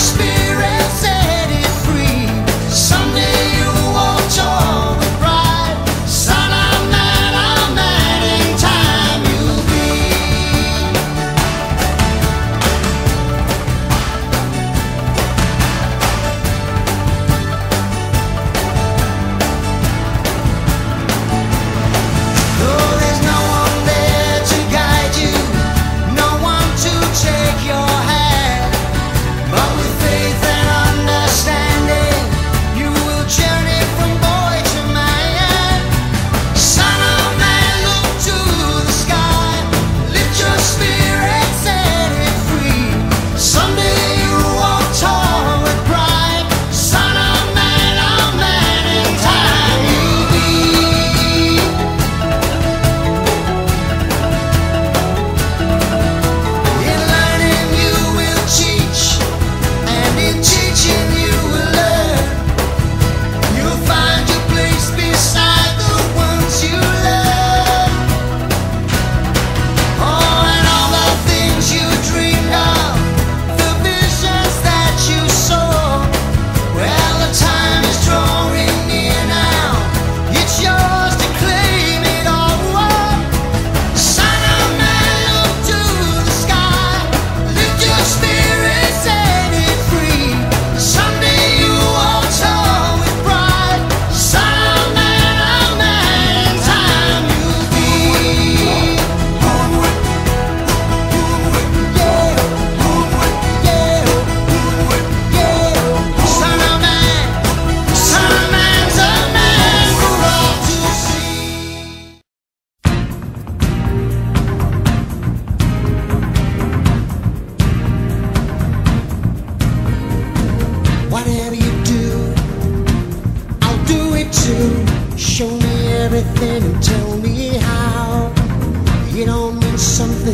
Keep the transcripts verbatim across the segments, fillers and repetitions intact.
everything and tell me how. It all means something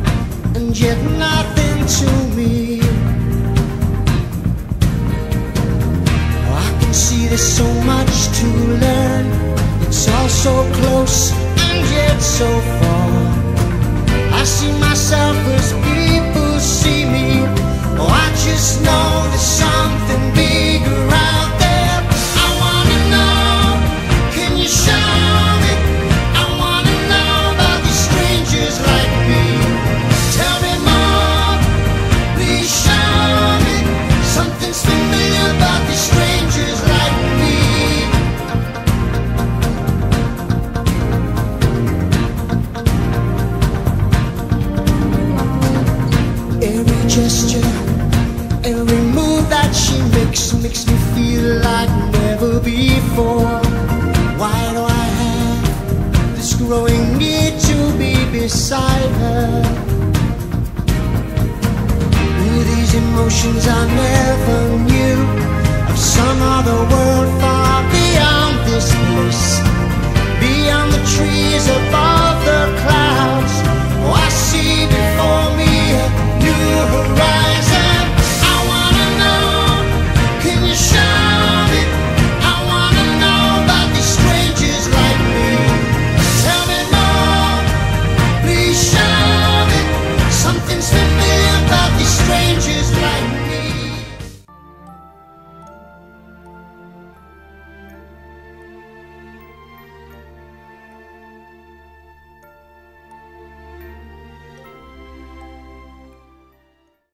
and yet nothing to me. Oh, I can see there's so much to learn. It's all so close and yet so far. I see myself as people see me. Oh, I just know there's something bigger out there. I wanna know, can you show me? I wanna know about these strangers like me. Tell me more, please show me. Something's familiar about these strangers like me. Every gesture, every move that she makes makes me feel like never before. Why do I have this growing need to be beside her? Ooh, these emotions I never knew, of some other world far beyond this place, beyond the trees above.